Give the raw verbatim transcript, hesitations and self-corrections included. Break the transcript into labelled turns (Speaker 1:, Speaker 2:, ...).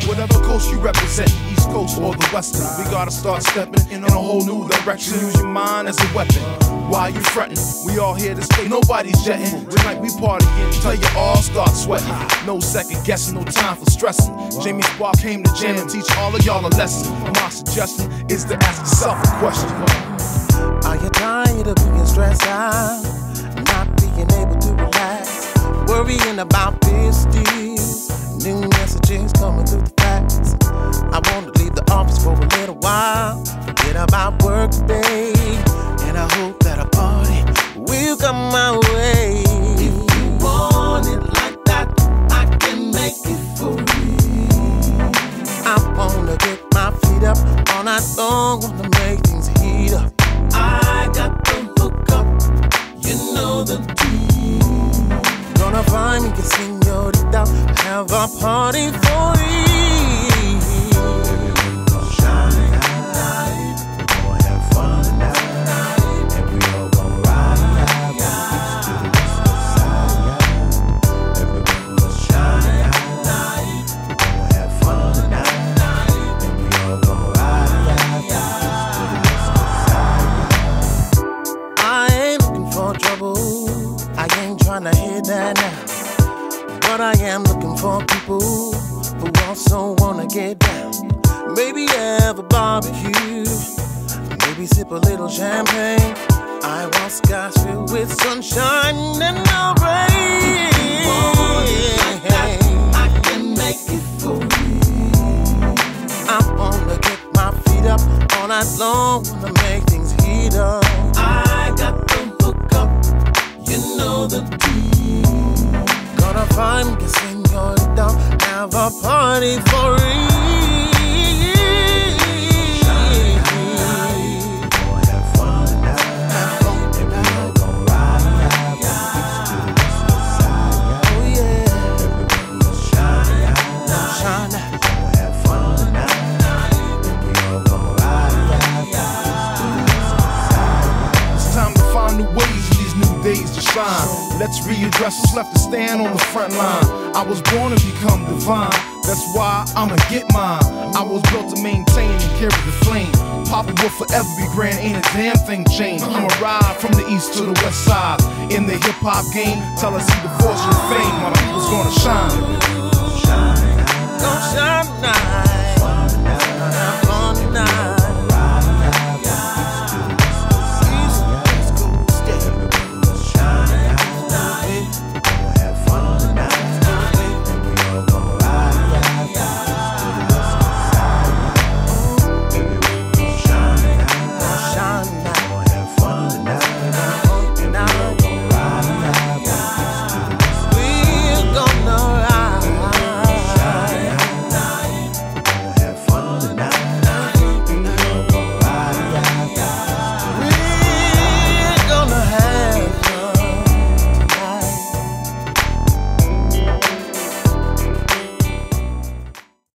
Speaker 1: Whatever coast you represent, East Coast or the Western, we gotta start stepping in a whole new direction. Use your mind as a weapon. Why you frontin'? We all here to stay, nobody's jetting. Tonight we partying, tell you all start sweating. No second guessing, no time for stressing. Jamie Spark came to jam and teach all of y'all a lesson. My suggestion is to ask yourself a question.
Speaker 2: Are you tired of being stressed out? Not being able to relax? Worrying about this deals, new messages coming through the fax. I wanna leave the office for a little while, forget about work today, and I hope that a party will come my way. If you want it like that, I can make it for you. I wanna get my feet up all night long, wanna make things heat up. I got the hook up, you know the deal. Gonna find me a señorita, have a party for you. Shine light, gonna have fun tonight, and we all gonna ride from the east to the west side. Everyone gonna shine light, gonna have fun tonight, and we all gonna ride from the east to the west side. I ain't looking for trouble, I ain't tryna hear that now. But I am looking for people who also wanna get down. Maybe have a barbecue, maybe sip a little champagne. I want skies filled with sunshine and no rain. If you want it like that, I can make it for you. I wanna get my feet up all night long, wanna make things heat up. I got the hook up, you know the deal. Gonna find me a señorita, have a party for you. Shine light, gonna have fun tonight, and we all gonna ride from the east to the west side. Oh yeah, everyone gonna shine light, shine light, gonna have fun tonight, and we all gonna ride from the east to the west side.
Speaker 1: It's time to find new ways in these new days to shine. Let's readdress what's left to stand on the front line. I was born to become divine, that's why I'ma get mine. I was built to maintain and carry the flame. Papa will forever be grand, ain't a damn thing changed. I'ma ride from the east to the west side. In the hip hop game, tell us see the fortune of fame. My people's gonna shine.
Speaker 2: Shine, gonna shine now.